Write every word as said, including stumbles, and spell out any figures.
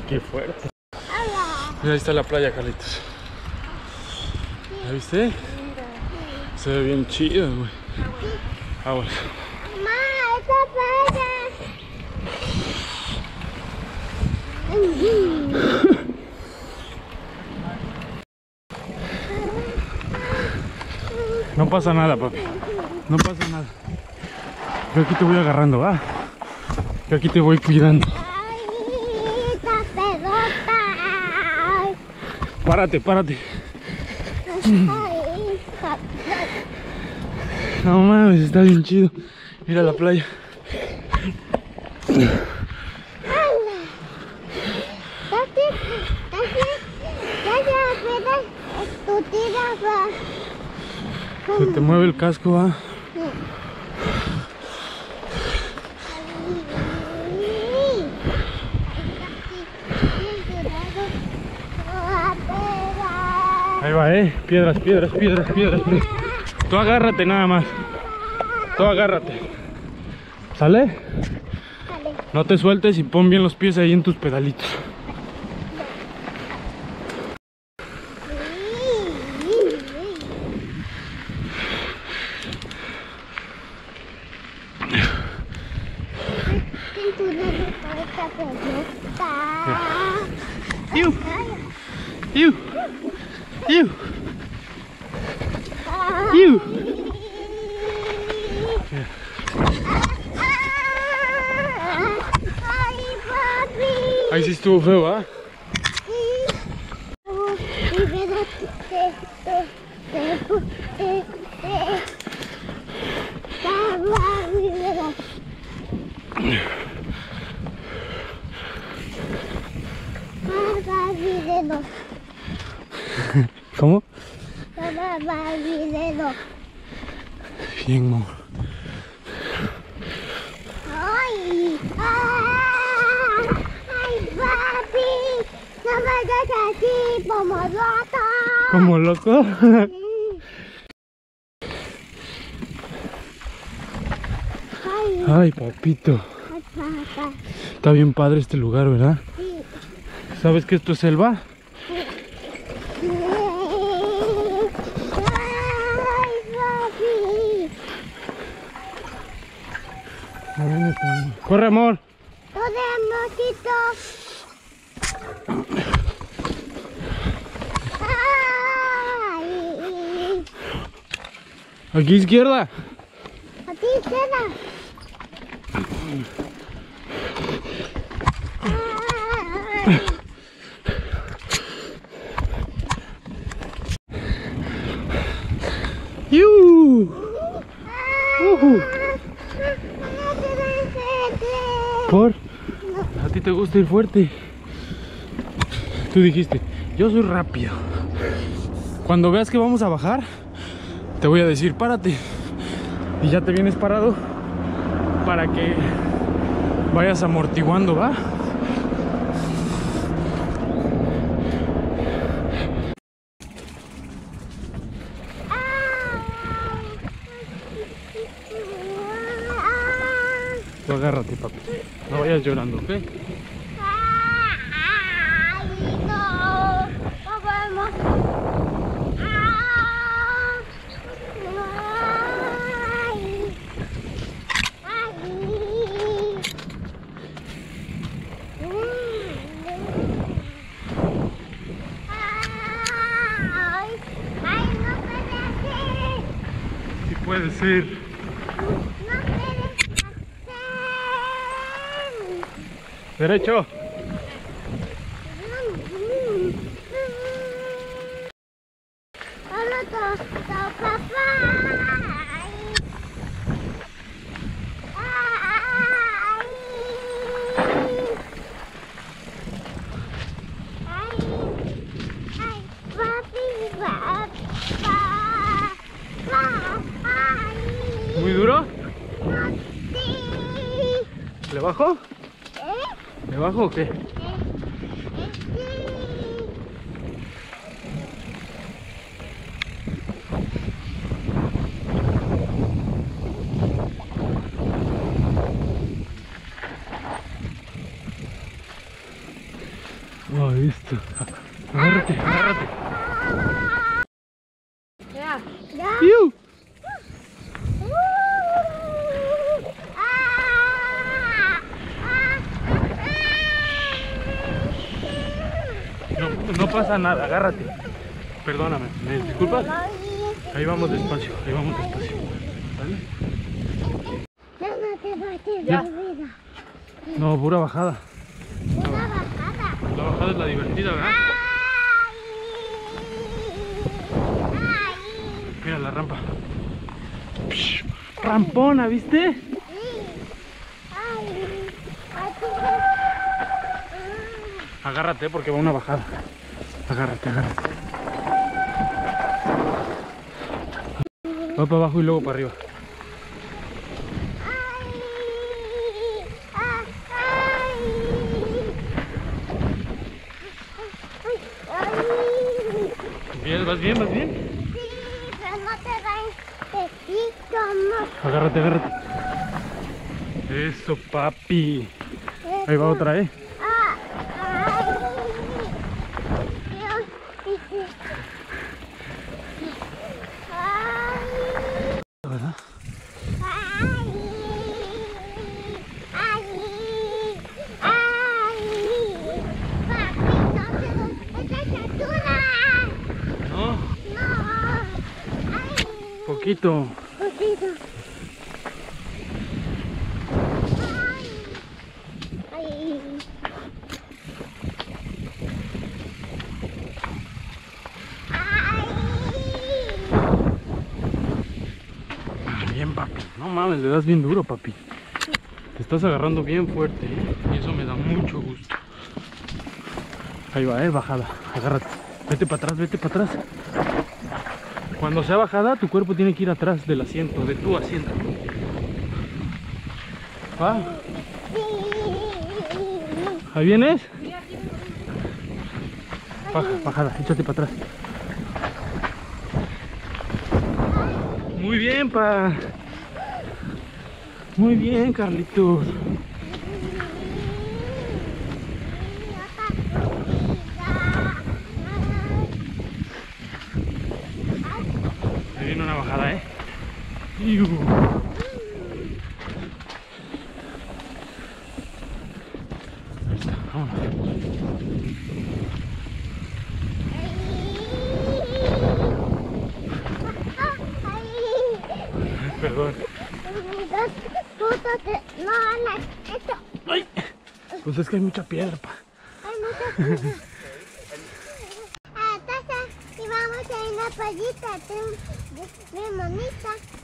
qué fuerte. Mira, ahí está la playa, Carlitos. ¿Ya viste? Se ve bien chido, güey. Agua. Mamá, esta playa. No pasa nada, papi. No pasa nada. Yo aquí te voy agarrando, ¿va? Yo aquí te voy cuidando. Ay, esta pelota. Párate, párate. Ay, No mames, está bien chido. Mira la playa. Se te mueve el casco, ¿va? Ahí va, eh. Piedras, piedras, piedras, piedras, piedras. Tú agárrate nada más. Tú agárrate. ¿Sale? No te sueltes y pon bien los pies ahí en tus pedalitos. ¡Iu! ¡Iu! ¡Iu! ¡Iu! Ahí sí estuvo feo, ¿ah? ¿Cómo? Bien, mo. Ay, ay, ay, papi, no me hagas así como loco. ¿Como loco? Ay, Ay, papito. papá. Está bien padre este lugar, ¿verdad? Sí. ¿Sabes que esto es selva? Ay, papi. Corre, amor. Podemosito. Ay, Aquí izquierda. a ti queda. Ay. ¡Yu! Ujú. ¿Por? ¿A ti te gusta ir fuerte? Tú dijiste, yo soy rápido. Cuando veas que vamos a bajar, te voy a decir, párate. Y ya te vienes parado para que vayas amortiguando, ¿va? Tú agárrate, papi. No vayas llorando, ¿ok? Ay, no, no podemos. Ay, ay, ay, no puede ser. Sí puede ser. No puede ser. Derecho. Hola, to- to- papá. Ay. Ay. Ay, papi, papá. Ay. ¿Muy duro? Sí. ¿Le bajo? ¿Eh? ¿Le bajo o qué? Sí. No, listo. Agárrate, agárrate. Ya. Ya. ¡Iu! No, no pasa nada, agárrate. Perdóname, ¿me disculpas? Ahí vamos despacio, ahí vamos despacio. ¿Vale? Ya no te va a ¿Ya? tirar vida. No, pura bajada. Una bajada. La bajada es la divertida, ¿verdad? Ay. Mira la rampa. Psh, rampona, ¿viste? Ay. Aquí. Agárrate porque va una bajada. Agárrate, agárrate. Va para abajo y luego para arriba. Bien, ¿vas bien? ¿Vas bien? Sí, pero no te dan pepito, no. Agárrate, agárrate. Eso, papi. Ahí va otra, ¿eh? Ah, ay. ¿Verdad? Ay. Ay. Ay. Papi, no te doy esa altura. No, No. Ay. poquito. Poquito. Ay. Ay. Ah, bien, papi. No mames, le das bien duro, papi. Te estás agarrando bien fuerte, ¿eh? Y eso me da mucho gusto. Ahí va, eh, bajada. Agárrate. Vete para atrás, vete para atrás. Cuando sea bajada, tu cuerpo tiene que ir atrás del asiento, de tu asiento. ¿Va? ¿Ahí vienes? Baja, bajada, échate para atrás. Muy bien, pa. Muy bien, Carlitos. Ahí viene una bajada, ¿eh? Iu. Ahí está, vámonos. Perdón. No, no, esto. ¡Ay! Pues es que hay mucha piedra, pa. Hay muchas cosas. Ah, taza, y vamos a ir a una playita bien bonita.